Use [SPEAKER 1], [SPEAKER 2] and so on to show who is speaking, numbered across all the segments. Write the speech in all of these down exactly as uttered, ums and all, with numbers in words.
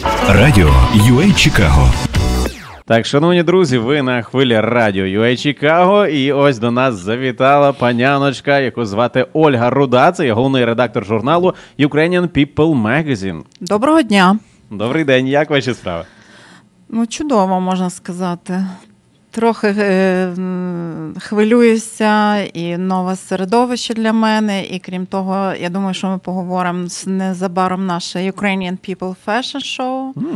[SPEAKER 1] Радіо ю ей Чикаго.
[SPEAKER 2] Так, шановні друзі, ви на хвилі Радіо ю ей Чикаго, і ось до нас завітала паняночка, яку звати Ольга Руда, це є головний редактор журналу Ukrainian People Magazine.
[SPEAKER 3] Доброго дня.
[SPEAKER 2] Добрий день, як ваші справи?
[SPEAKER 3] Ну, чудово, можна сказати. Трохи е, хвилююся, і нове середовище для мене, і крім того, я думаю, що ми поговоримо незабаром наше Ukrainian People Fashion Show. Mm.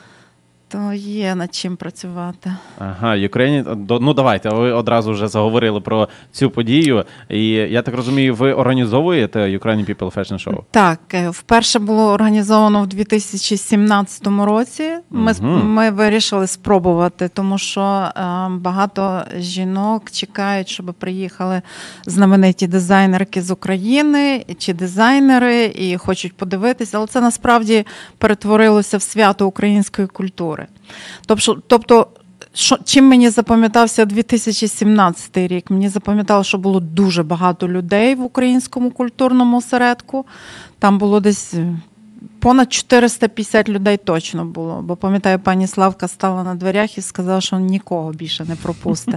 [SPEAKER 3] То є над чим працювати.
[SPEAKER 2] Ага, Ukrainian... Ну, давайте, ви одразу вже заговорили про цю подію. І я так розумію, ви організовуєте Ukrainian People Fashion Show?
[SPEAKER 3] Так, вперше було організовано в дві тисячі сімнадцятому році. Ми, угу. ми вирішили спробувати, тому що е, багато жінок чекають, щоб приїхали знамениті дизайнерки з України, чи дизайнери, і хочуть подивитися. Але це насправді перетворилося в свято української культури. Тобто, тобто що, чим мені запам'ятався дві тисячі сімнадцятий рік? Мені запам'ятало, що було дуже багато людей в українському культурному осередку. Там було десь понад чотириста п'ятдесят людей точно було. Бо, пам'ятаю, пані Славка стала на дверях і сказала, що нікого більше не пропусте.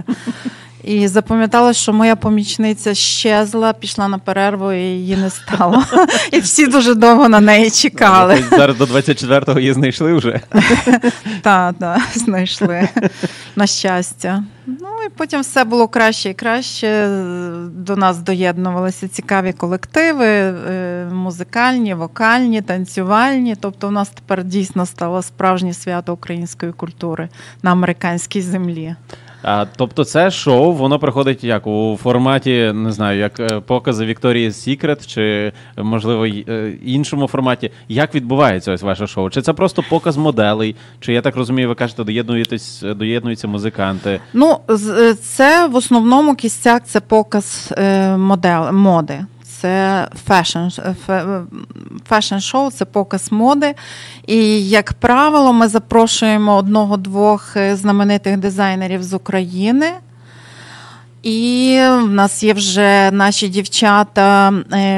[SPEAKER 3] І запам'яталось, що моя помічниця щезла, пішла на перерву і її не стало. І всі дуже довго на неї чекали.
[SPEAKER 2] Зараз до двадцять четвертого її знайшли вже?
[SPEAKER 3] Так, так, знайшли. На щастя. Ну і потім все було краще і краще. До нас доєднувалися цікаві колективи, музикальні, вокальні, танцювальні. Тобто у нас тепер дійсно стало справжнє свято української культури на американській землі.
[SPEAKER 2] А, тобто це шоу, воно проходить як? У форматі, не знаю, як покази Victoria's Secret, чи, можливо, іншому форматі. Як відбувається ось ваше шоу? Чи це просто показ моделей? Чи, я так розумію, ви кажете, доєднуєтесь, доєднуються музиканти?
[SPEAKER 3] Ну, це в основному кістяк, це показ модел, моди. Це фешн-шоу, це показ моди. І, як правило, ми запрошуємо одного-двох знаменитих дизайнерів з України. І в нас є вже наші дівчата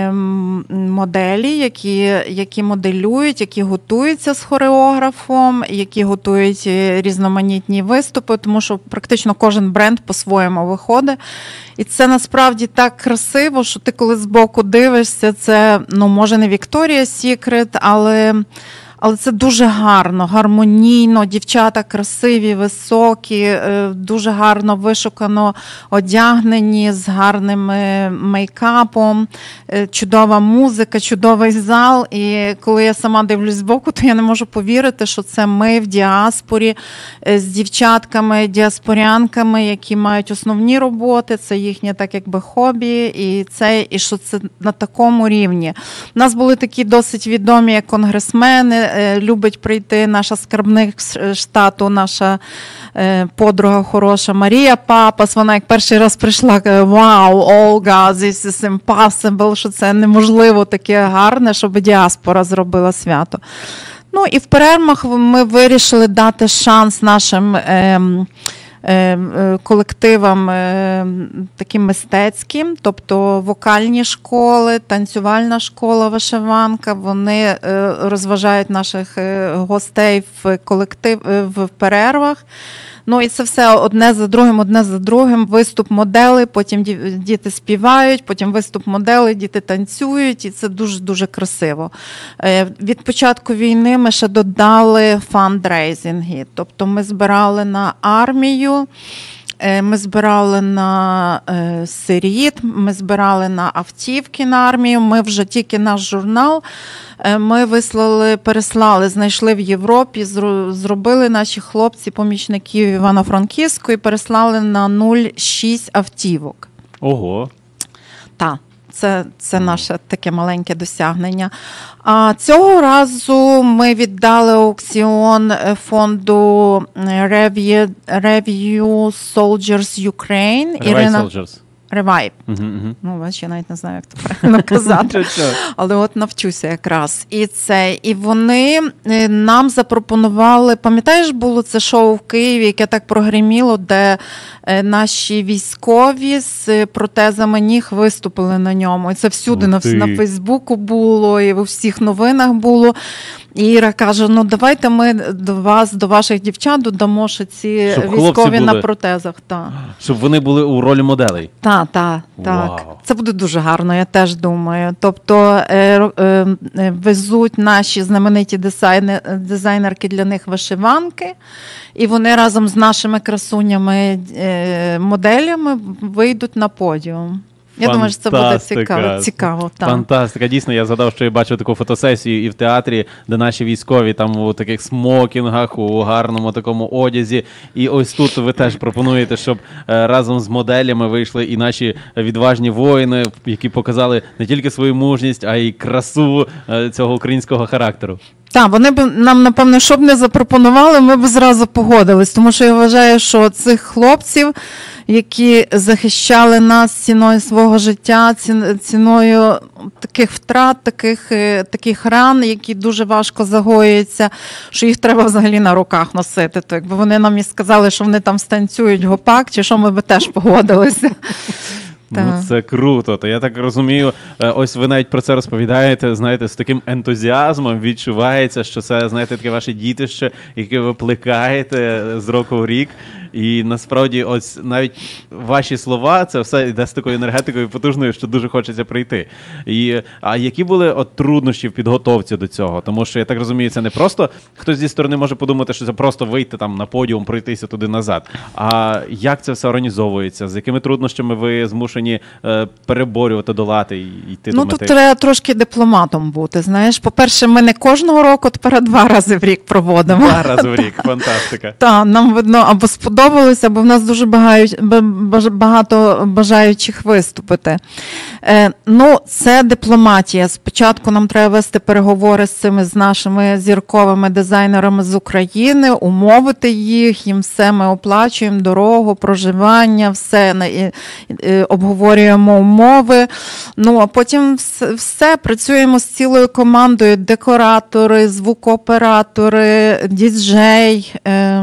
[SPEAKER 3] моделі, які, які моделюють, які готуються з хореографом, які готують різноманітні виступи, тому що практично кожен бренд по-своєму виходить. І це насправді так красиво, що ти коли збоку дивишся, це, ну, може не Victoria's Secret, але... Але це дуже гарно, гармонійно, дівчата красиві, високі, дуже гарно вишукано одягнені, з гарним мейкапом, чудова музика, чудовий зал. І коли я сама дивлюсь збоку, то я не можу повірити, що це ми в діаспорі з дівчатками, діаспорянками, які мають основні роботи, це їхнє так якби хобі, і, це, і що це на такому рівні. У нас були такі досить відомі як конгресмени, любить прийти наша скарбник штату, наша подруга хороша Марія Папас. Вона як перший раз прийшла, каже: «Вау, Olga, this is impossible», що це неможливо таке гарне, щоб діаспора зробила свято. Ну і в перервах ми вирішили дати шанс нашим ем, колективам таким мистецьким, тобто вокальні школи, танцювальна школа вишиванка, вони розважають наших гостей в колектив в перервах. Ну і це все одне за другим, одне за другим, виступ моделей, потім діти співають, потім виступ моделей, діти танцюють, і це дуже-дуже красиво. Від початку війни ми ще додали фандрейзинги, тобто ми збирали на армію, ми збирали на сиріт, ми збирали на автівки на армію, ми вже тільки наш журнал ми вислали, переслали, знайшли в Європі, зробили наші хлопці, помічники в Івано-Франківську і переслали на нуль цілих шість автівок.
[SPEAKER 2] Ого!
[SPEAKER 3] Так. Це, це наше таке маленьке досягнення. А цього разу ми віддали аукціон фонду Review, Review Soldiers Ukraine.
[SPEAKER 2] Ірина, Soldiers.
[SPEAKER 3] Revive.
[SPEAKER 2] Угу, угу.
[SPEAKER 3] Ну, бач, я навіть не знаю, як це правильно казати. Але от навчуся якраз. І це, і вони нам запропонували, пам'ятаєш, було це шоу в Києві, яке так прогриміло, де наші військові з протезами ніг виступили на ньому. І це всюди на, на Фейсбуку було, і в усіх новинах було. І Іра каже, ну давайте ми до вас, до ваших дівчат додамо ще ці щоб військові на протезах. Та.
[SPEAKER 2] Щоб вони були у ролі моделей.
[SPEAKER 3] Так, так, так. Це буде дуже гарно, я теж думаю. Тобто е, е, везуть наші знамениті дизайнер, дизайнерки для них вишиванки, і вони разом з нашими красунями е, моделями вийдуть на подіум. Я думаю, що це буде цікаво. цікаво так.
[SPEAKER 2] Фантастика. Дійсно, я згадав, що я бачив таку фотосесію і в театрі, де наші військові там у таких смокінгах, у гарному такому одязі. І ось тут ви теж пропонуєте, щоб разом з моделями вийшли і наші відважні воїни, які показали не тільки свою мужність, а й красу цього українського характеру.
[SPEAKER 3] Так, вони б нам, напевно, щоб не запропонували, ми б зразу погодились, тому що я вважаю, що цих хлопців, які захищали нас ціною свого життя, ціною таких втрат, таких, таких ран, які дуже важко загоюються, що їх треба взагалі на руках носити. То якби вони нам і сказали, що вони там станцюють гопак, чи що, ми б теж погодилися.
[SPEAKER 2] Ну, це круто. То я так розумію, ось ви навіть про це розповідаєте, знаєте, з таким ентузіазмом відчувається, що це, знаєте, таке ваше дітище, яке ви плекаєте з року в рік. І насправді ось навіть ваші слова, це все йде з такою енергетикою потужною, що дуже хочеться прийти. І, а які були от труднощі в підготовці до цього? Тому що, я так розумію, це не просто хтось зі сторони може подумати, що це просто вийти там на подіум, пройтися туди-назад. А як це все організовується? З якими труднощами ви змушені е, переборювати, долати і йти
[SPEAKER 3] ну,
[SPEAKER 2] до мети?
[SPEAKER 3] Ну, тут треба трошки дипломатом бути, знаєш. По-перше, ми не кожного року, тепер два рази в рік проводимо.
[SPEAKER 2] Два рази в рік, фантастика.
[SPEAKER 3] Так, нам видно, або сподобалося, бо в нас дуже багато бажаючих виступити. Е, ну, це дипломатія. Спочатку нам треба вести переговори з цими, з нашими зірковими дизайнерами з України, умовити їх, їм все ми оплачуємо, дорогу, проживання, все, і, і, обговорюємо умови. Ну, а потім все, все, працюємо з цілою командою, декоратори, звукооператори, діджей, е,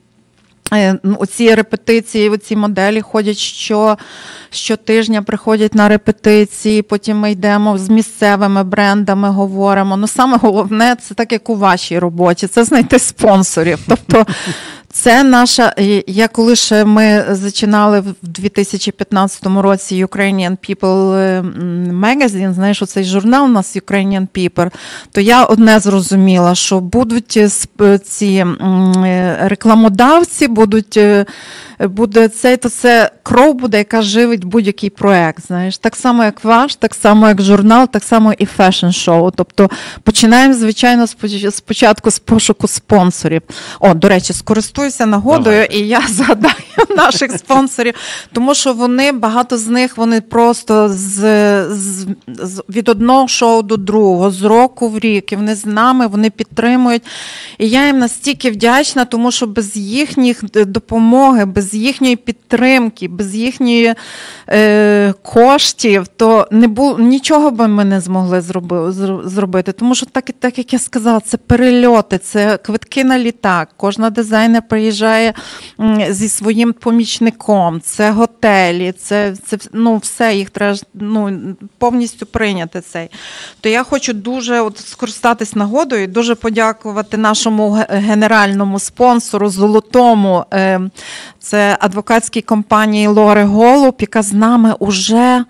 [SPEAKER 3] оці репетиції, оці моделі ходять що, щотижня, приходять на репетиції, потім ми йдемо з місцевими брендами, говоримо. Ну, саме головне, це так, як у вашій роботі, це знайти спонсорів. Тобто, це наша, я коли ще ми зачинали в дві тисячі п'ятнадцятому році Ukrainian People Magazine, знаєш, оцей журнал у нас Ukrainian People, то я одне зрозуміла, що будуть ці рекламодавці, будуть, буде цей, то це кров буде, яка живить будь-який проект, знаєш. Так само, як ваш, так само, як журнал, так само і фешн-шоу. Тобто, починаємо, звичайно, спочатку з пошуку спонсорів. О, до речі, скористуюся нагодою, Давайте. І я згадаю наших спонсорів, тому що вони, багато з них, вони просто з, з, з, від одного шоу до другого, з року в рік, і вони з нами, вони підтримують. І я їм настільки вдячна, тому що без їхніх допомоги, без їхньої підтримки, без їхньої е, коштів, то не було, нічого би ми не змогли зроби, зробити. Тому що, так, так як я сказала, це перельоти, це квитки на літак, кожна дизайнер приїжджає зі своїм помічником, це готелі, це, це ну, все, їх треба ну, повністю прийняти цей. То я хочу дуже от, скористатись нагодою і дуже подякувати нашому генеральному спонсору, золотому, е, це адвокатській компанії Лори Голуб, яка з нами уже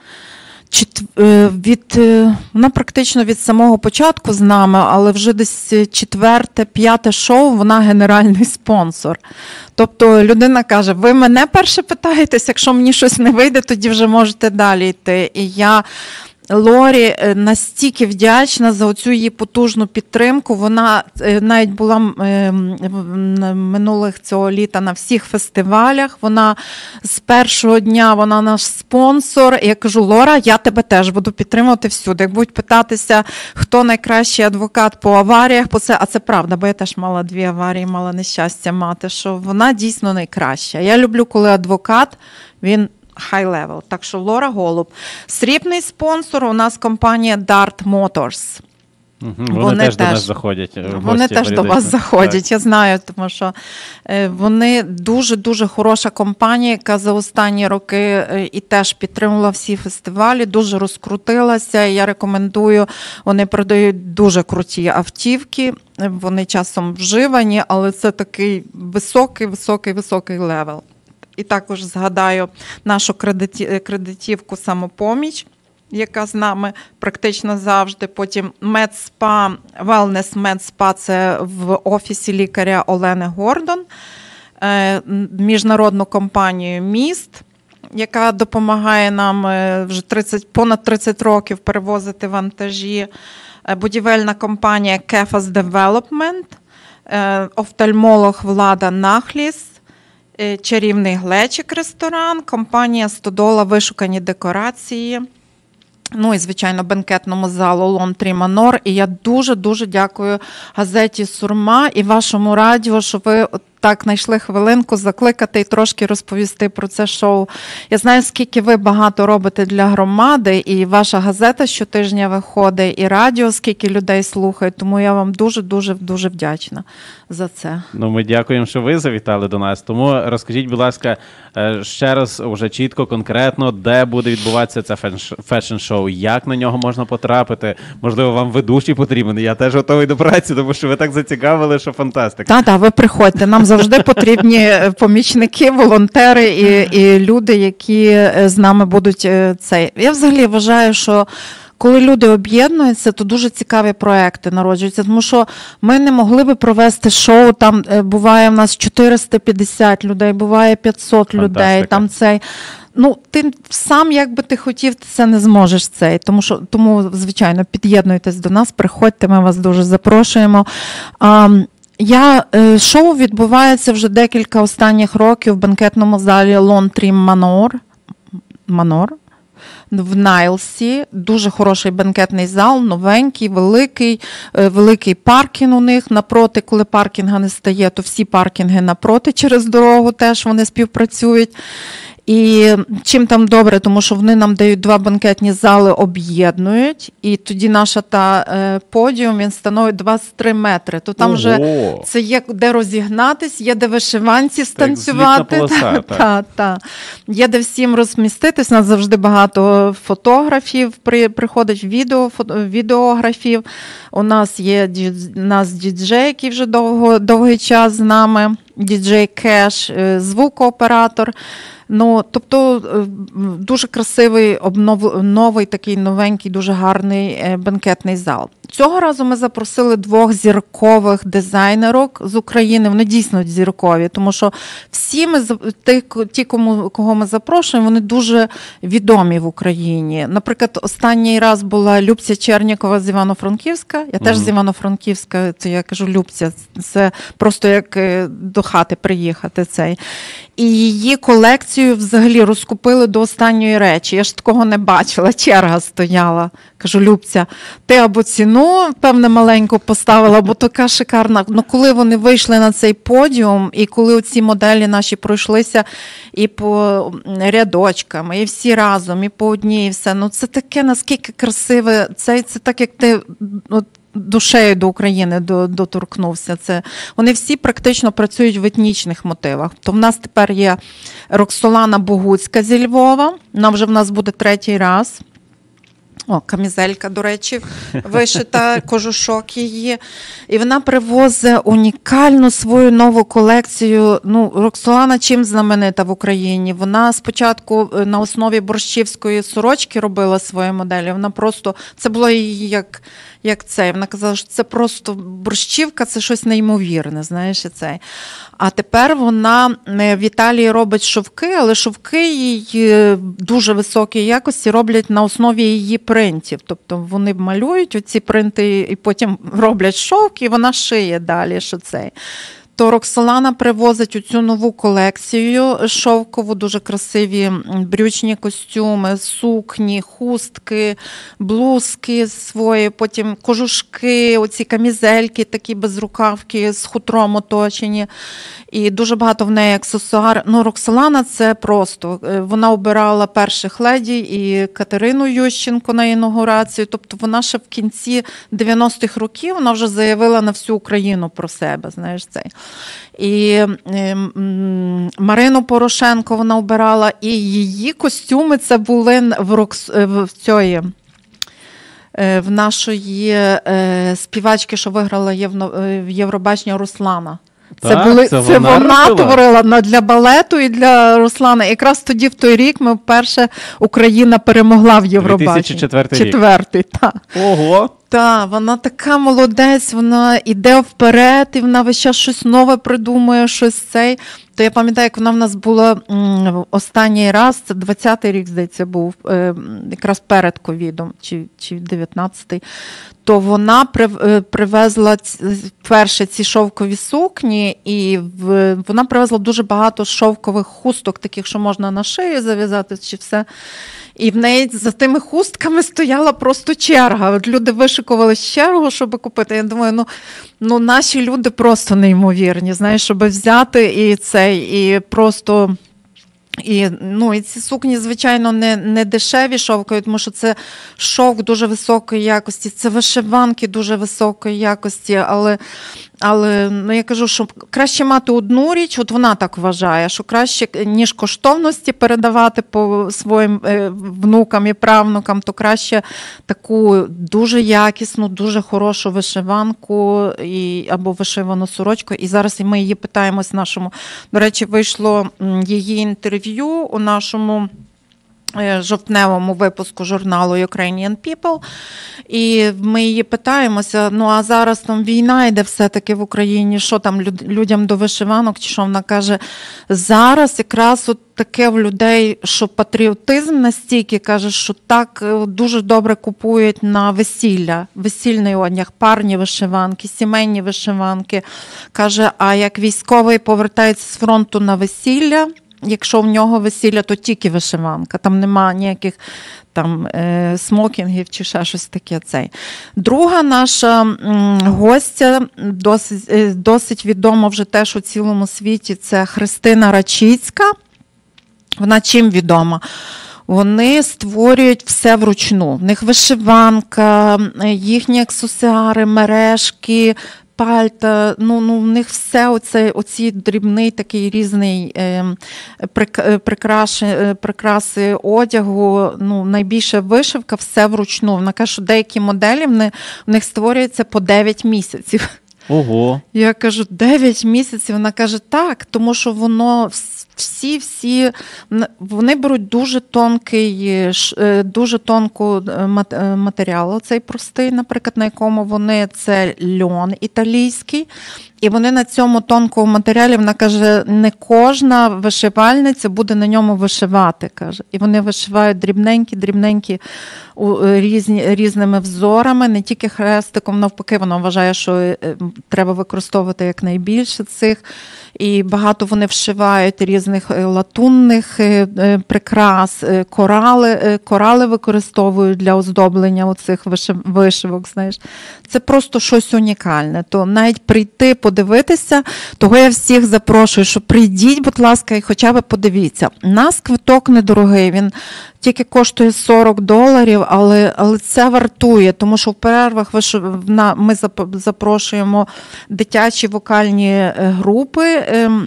[SPEAKER 3] від, вона практично від самого початку з нами, але вже десь четверте, п'яте шоу, вона генеральний спонсор. Тобто людина каже, ви мене перше питаєтесь, якщо мені щось не вийде, тоді вже можете далі йти. І я Лорі настільки вдячна за оцю її потужну підтримку. Вона навіть була минулих цього літа на всіх фестивалях. Вона з першого дня, вона наш спонсор. І я кажу, Лора, я тебе теж буду підтримувати всюди. Як будуть питатися, хто найкращий адвокат по аваріях, по це, а це правда, бо я теж мала дві аварії, мала нещастя мати, що вона дійсно найкраща. Я люблю, коли адвокат, він high level. Так що Лора Голуб. Срібний спонсор у нас компанія Dart Motors.
[SPEAKER 2] Угу, вони, вони теж до нас заходять.
[SPEAKER 3] Вони теж до вас заходять, так. Я знаю, тому що вони дуже-дуже хороша компанія, яка за останні роки і теж підтримувала всі фестивалі, дуже розкрутилася. Я рекомендую, вони продають дуже круті автівки, вони часом вживані, але це такий високий-високий-високий левел. І також згадаю нашу кредитівку «Самопоміч», яка з нами практично завжди. Потім медспа, Wellness медспа – це в офісі лікаря Олени Гордон, міжнародну компанію «Міст», яка допомагає нам вже тридцять, понад тридцять років перевозити вантажі, будівельна компанія Кефас Девелопмент, офтальмолог Влада Нахліс, чарівний Глечик ресторан, компанія «Стодола Вишукані декорації», ну і, звичайно, бенкетному залу Лон Трі Манор. І я дуже-дуже дякую газеті «Сурма» і вашому радіо, що ви так знайшли хвилинку закликати і трошки розповісти про це шоу. Я знаю, скільки ви багато робите для громади, і ваша газета щотижня виходить, і радіо, скільки людей слухають, тому я вам дуже-дуже-дуже вдячна за це.
[SPEAKER 2] Ну, ми дякуємо, що ви завітали до нас. Тому розкажіть, будь ласка, ще раз уже чітко, конкретно, де буде відбуватися це фешн-шоу, як на нього можна потрапити, можливо, вам ведучий потрібен, я теж готовий до праці, тому що ви так зацікавили, що фантастика.
[SPEAKER 3] Так-так, ви приходьте, нам завжди потрібні помічники, волонтери і, і люди, які з нами будуть цей. Я взагалі вважаю, що коли люди об'єднуються, то дуже цікаві проекти народжуються, тому що ми не могли би провести шоу, там буває в нас чотириста п'ятдесят людей, буває п'ятсот людей, там цей. Ну, ти сам, як би ти хотів, ти це не зможеш цей. Тому, що, тому звичайно, під'єднуйтесь до нас, приходьте, ми вас дуже запрошуємо. А, Я, шоу відбувається вже декілька останніх років в бенкетному залі Лон Трі Манор, Манор в Найлсі. Дуже хороший бенкетний зал, новенький, великий, великий паркінг у них. Напроти, коли паркінга не стає, то всі паркінги напроти через дорогу теж вони співпрацюють. І чим там добре, тому що вони нам дають два банкетні зали, об'єднують, і тоді наша та е, подіум, він становить двадцять три метри. То там вже це є де розігнатись, є де вишиванці станцювати.
[SPEAKER 2] Полоса,
[SPEAKER 3] та,
[SPEAKER 2] так.
[SPEAKER 3] Та, та. Є де всім розміститись. У нас завжди багато фотографів, при, приходить відео, фото, відеографів. У нас є у нас діджей, який вже довго, довгий час з нами, діджей Кеш, звукооператор. Ну, тобто дуже красивий, обнов... новий такий новенький, дуже гарний бенкетний зал. Цього разу ми запросили двох зіркових дизайнерок з України. Вони дійсно зіркові, тому що всі ми, ті, ті кому, кого ми запрошуємо, вони дуже відомі в Україні. Наприклад, останній раз була Любця Чернікова з Івано-Франківська. Я mm-hmm. теж з Івано-Франківська, це я кажу Любця, це просто як до хати приїхати цей. І її колекцію взагалі розкупили до останньої речі. Я ж такого не бачила, черга стояла. Кажу, Любця, ти або ціну, певне, маленьку поставила, бо така шикарна. Ну, коли вони вийшли на цей подіум, і коли оці моделі наші пройшлися і по рядочкам, і всі разом, і по одній, і все. Ну, це таке, наскільки красиве. Це, це так, як ти... От, душею до України доторкнувся. Це, вони всі практично працюють в етнічних мотивах. То в нас тепер є Роксолана Богуцька зі Львова, вона вже в нас буде третій раз. О, камізелька, до речі, вишита, кожушок її. І вона привозить унікальну свою нову колекцію. Ну, Роксолана чим знаменита в Україні? Вона спочатку на основі борщівської сорочки робила свої моделі. Вона просто, це було її як, як це. Вона казала, що це просто борщівка, це щось неймовірне, знаєш, це. А тепер вона в Італії робить шовки, але шовки її дуже високої якості роблять на основі її принтів. Тобто вони малюють оці принти і потім роблять шовк, і вона шиє далі, що це. то Роксолана привозить оцю нову колекцію шовкову, дуже красиві брючні костюми, сукні, хустки, блузки свої, потім кожушки, оці камізельки, такі безрукавки з хутром оточені. І дуже багато в неї аксесуарів. Ну, Роксолана це просто. Вона обирала перших леді і Катерину Ющенко на інаугурацію. Тобто вона ще в кінці дев'яностих років вона вже заявила на всю Україну про себе, знаєш, цей. І Марину Порошенко вона обирала, і її костюми це були в, Рокс... в цьої... в нашої співачки, що виграла в Євробачення, Руслана. Це,
[SPEAKER 2] так,
[SPEAKER 3] були,
[SPEAKER 2] це,
[SPEAKER 3] це
[SPEAKER 2] вона,
[SPEAKER 3] вона
[SPEAKER 2] робила?
[SPEAKER 3] творила для балету і для Руслана. Якраз тоді, в той рік, ми вперше Україна перемогла в Євробаченні.
[SPEAKER 2] дві тисячі четвертий рік.
[SPEAKER 3] Четвертий, так.
[SPEAKER 2] Ого!
[SPEAKER 3] Так, вона така молодець, вона йде вперед, і вона весь час щось нове придумує, щось цей. То я пам'ятаю, як вона в нас була м, останній раз, це двадцятий рік, здається, був, е, якраз перед ковідом, чи, чи дев'ятнадцятий, то вона прив, привезла перше ці шовкові сукні, і в, вона привезла дуже багато шовкових хусток, таких, що можна на шию зав'язати, чи все. І в неї за тими хустками стояла просто черга. От люди вишикували чергу, щоб купити. Я думаю, ну, ну наші люди просто неймовірні, знаєш, щоб взяти і цей, і просто... І, ну, і ці сукні, звичайно, не, не дешеві шовкові, тому що це шовк дуже високої якості, це вишиванки дуже високої якості, але, але ну, я кажу, що краще мати одну річ, от вона так вважає, що краще, ніж коштовності передавати по своїм е, внукам і правнукам, то краще таку дуже якісну, дуже хорошу вишиванку і, або вишивану сорочку. І зараз ми її питаємось нашому, до речі, вийшло її інтерв'ю у нашому жовтневому випуску журналу Ukrainian People, і ми її питаємося, ну а зараз там війна йде все-таки в Україні, що там людям до вишиванок, чи що? Вона каже, зараз якраз от таке в людей, що патріотизм настільки, каже, що так дуже добре купують на весілля, весільний одяг, парні вишиванки, сімейні вишиванки. Каже, а як військовий повертається з фронту на весілля, якщо в нього весілля, то тільки вишиванка, там нема ніяких там е, смокінгів чи ще щось таке. Цей. Друга наша м, гостя, досить, е, досить відома вже теж у цілому світі, це Христина Рачицька. Вона чим відома? Вони створюють все вручну. В них вишиванка, їхні аксесуари, мережки, пальта, ну, ну в них все оце, оці дрібний такий різний е, прикраші, е, прикраси одягу, ну, найбільша вишивка, все вручну. Вона каже, що деякі моделі в них, в них створюються по дев'ять місяців.
[SPEAKER 2] Ого.
[SPEAKER 3] Я кажу, дев'ять місяців? Вона каже, так, тому що воно всі-всі, вони беруть дуже тонкий, дуже тонку матеріал, цей простий, наприклад, на якому вони, це льон італійський, і вони на цьому тонкому матеріалі, вона каже, не кожна вишивальниця буде на ньому вишивати, каже. І вони вишивають дрібненькі-дрібненькі різні, різними взорами, не тільки хрестиком, навпаки, вона вважає, що треба використовувати якнайбільше цих. І багато вони вшивають різних латунних прикрас, корали, корали використовують для оздоблення оцих вишивок, знаєш. Це просто щось унікальне. То навіть прийти, подивитися, того я всіх запрошую, що прийдіть, будь ласка, і хоча б подивіться. У нас квиток недорогий, він тільки коштує сорок доларів, але, але це вартує, тому що в перервах ми запрошуємо дитячі вокальні групи,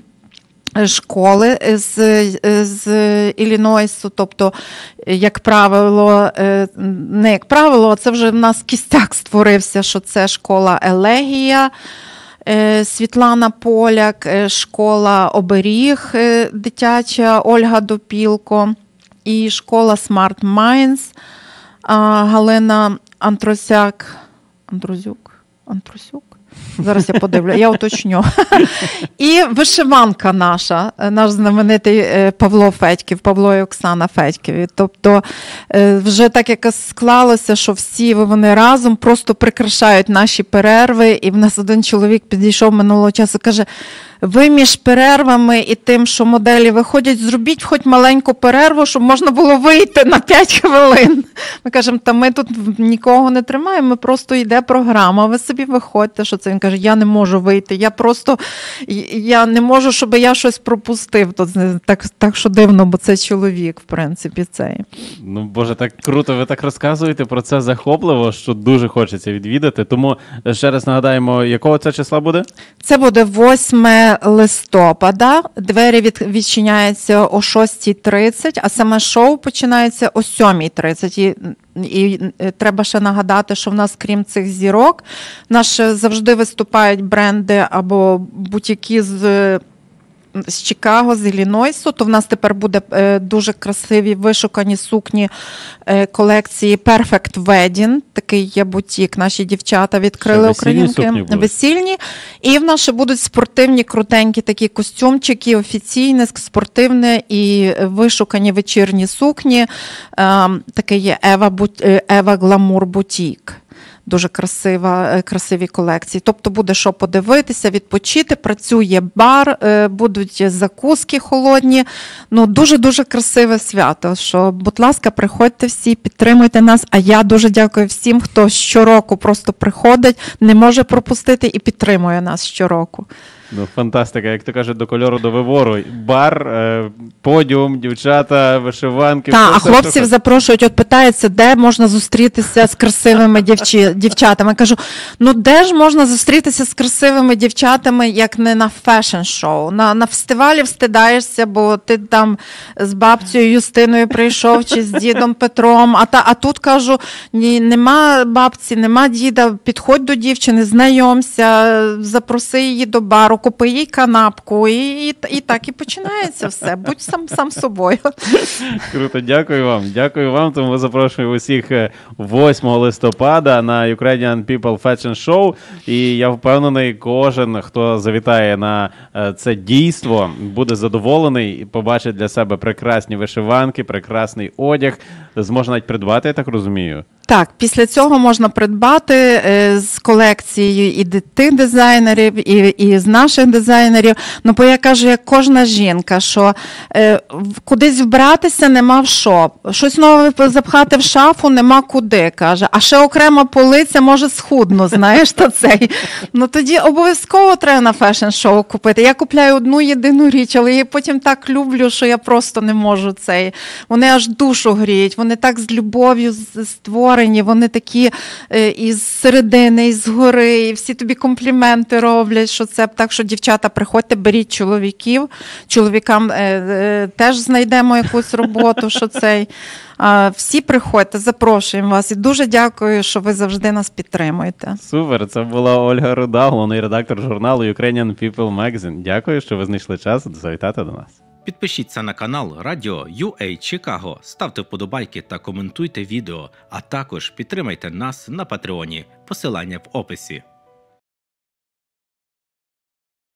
[SPEAKER 3] школи з, з Іллінойсу, тобто, як правило, не як правило, а це вже в нас кістяк створився, що це школа Елегія, Світлана Поляк, школа Оберіг дитяча Ольга Допілко і школа Smart Minds Галина Антросяк, Андрозюк, Антросюк. Зараз я подивлю, я уточню. І вишиванка наша, наш знаменитий Павло Федьків, Павло і Оксана Федьківі. Тобто вже так якось склалося, що всі вони разом просто прикрашають наші перерви. І в нас один чоловік підійшов минулого часу, каже: ви між перервами і тим, що моделі виходять, зробіть хоч маленьку перерву, щоб можна було вийти на п'ять хвилин. Ми кажемо, та ми тут нікого не тримаємо, ми просто йде програма, ви собі виходьте, що це. Він каже, я не можу вийти, я просто, я не можу, щоб я щось пропустив. Тут так, так що дивно, бо це чоловік, в принципі, цей.
[SPEAKER 2] Ну, Боже, так круто, ви так розказуєте про це захопливо, що дуже хочеться відвідати. Тому ще раз нагадаємо, якого це числа буде? Це
[SPEAKER 3] буде восьмого листопада, двері від, відчиняються о шостій тридцять, а саме шоу починається о сьомій тридцять. І, і, і треба ще нагадати, що в нас, крім цих зірок, в нас ще завжди виступають бренди або бутіки з з Чикаго, з Іллінойсу, то в нас тепер буде е, дуже красиві вишукані сукні е, колекції Perfect Wedding, такий є бутік, наші дівчата відкрили, українки, весільні. І в нас ще будуть спортивні, крутенькі такі костюмчики, офіційні, спортивні і вишукані вечірні сукні. Е, такий є Ева, Ева Гламур бутік. Дуже красива, красиві колекції. Тобто буде що подивитися, відпочити, працює бар, будуть закуски холодні. Ну, дуже-дуже красиве свято. Що, будь ласка, приходьте всі, підтримуйте нас. А я дуже дякую всім, хто щороку просто приходить, не може пропустити і підтримує нас щороку.
[SPEAKER 2] Ну, фантастика, як то кажуть, до кольору, до вибору. Бар, е, подіум, дівчата, вишиванки.
[SPEAKER 3] Так, а хлопців запрошують, от питаються, де можна зустрітися з красивими дівчі, дівчатами. Я кажу, ну де ж можна зустрітися з красивими дівчатами, як не на фешн-шоу? На, на фестивалі встидаєшся, бо ти там з бабцею Юстиною прийшов, чи з дідом Петром. А, та, а тут, кажу, ні, нема бабці, нема діда, підходь до дівчини, знайомся, запроси її до бару, купи їй канапку, і, і, і так і починається все. Будь сам, сам собою.
[SPEAKER 2] Круто, дякую вам. Дякую вам, тому запрошую усіх восьмого листопада на Ukrainian People Fashion Show. І я впевнений, кожен, хто завітає на це дійство, буде задоволений і побачить для себе прекрасні вишиванки, прекрасний одяг. Зможе навіть придбати, я так розумію.
[SPEAKER 3] Так, після цього можна придбати е, з колекцією і тих дизайнерів, і, і з наших дизайнерів. Ну, бо я кажу, як кожна жінка, що е, кудись вбратися нема в що. Щось нове запхати в шафу нема куди, каже. А ще окрема полиця може схудно, знаєш, то цей. Ну, тоді обов'язково треба на фешн-шоу купити. Я купляю одну єдину річ, але я потім так люблю, що я просто не можу цей. Вони аж душу гріють, вони так з любов'ю створюють. Вони такі е, із середини, із гори, і всі тобі компліменти роблять, що це так, що дівчата, приходьте, беріть чоловіків, чоловікам е, е, теж знайдемо якусь роботу, що цей. А, всі приходьте, запрошуємо вас і дуже дякую, що ви завжди нас підтримуєте.
[SPEAKER 2] Супер, це була Ольга Руда, головний редактор журналу Ukrainian People Magazine. Дякую, що ви знайшли час завітати до нас.
[SPEAKER 4] Підпишіться на канал Радіо ю ей Чикаго, ставте вподобайки та коментуйте відео, а також підтримайте нас на Патреоні. Посилання в описі.